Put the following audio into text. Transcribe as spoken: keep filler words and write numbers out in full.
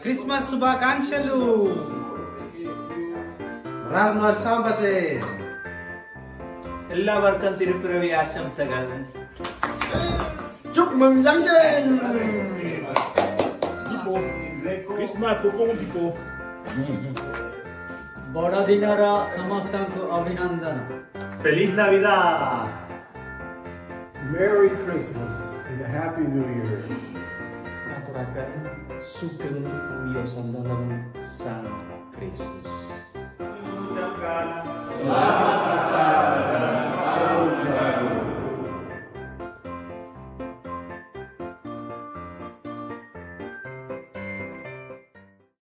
క్రిస్మస్ శుభాకాంక్షలు. Ragnar Sambache. എല്ലാവർക്കും തിരുപ്പിറവി ആശംസകൾ. Chukmung Samsen. Christmas pupung tipo. Boradinara Samastanku Abhinandana. Feliz Navidad. Merry Christmas and a Happy New Year. Aturakan sugeng wiyosan dalam Sang Kristus.